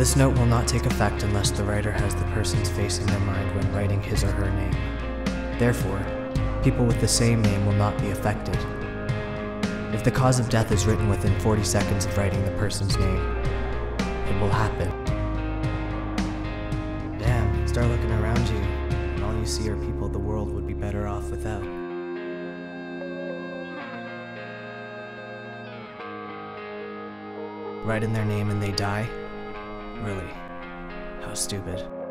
This note will not take effect unless the writer has the person's face in their mind when writing his or her name. Therefore, people with the same name will not be affected. If the cause of death is written within 40 seconds of writing the person's name, it will happen. Damn, start looking around you, and all you see are people the world would be better off without. Write in their name and they die? Really? How stupid.